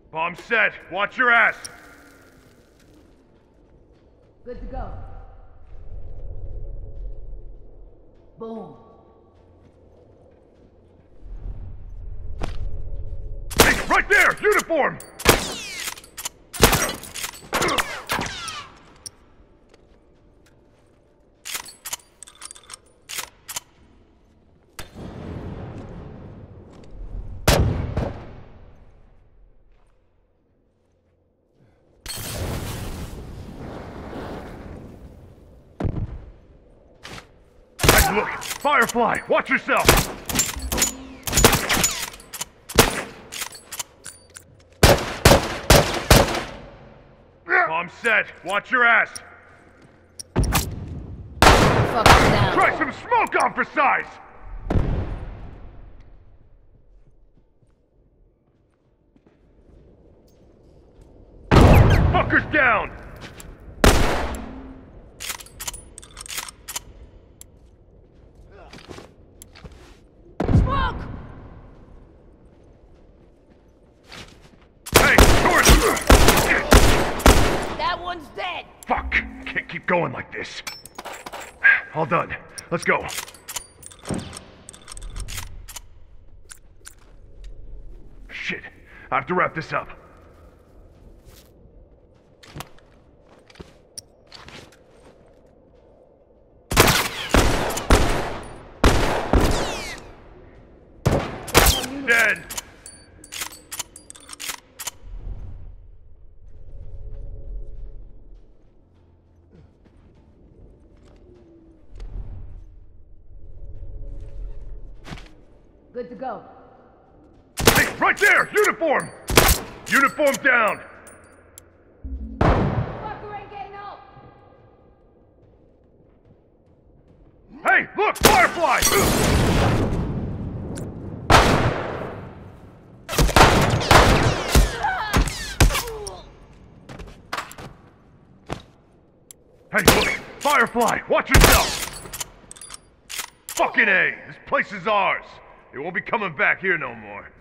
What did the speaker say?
Bomb set. Watch your ass. Good to go. Boom. Hey, right there! Uniform! Hey, look! Firefly! Watch yourself! Bomb set. Watch your ass. Fuck him down. Try some smoke on for size. Fuckers down. Smoke! Hey, towards. That one's dead. Fuck! Can't keep going like this. All done. Let's go. Shit. I have to wrap this up. Dead. Good to go. Hey, right there! Uniform! Uniform down! Fucker ain't getting up. Hey, look! Firefly! Hey, look! Firefly! Watch yourself! Fucking A! This place is ours! It won't be coming back here no more.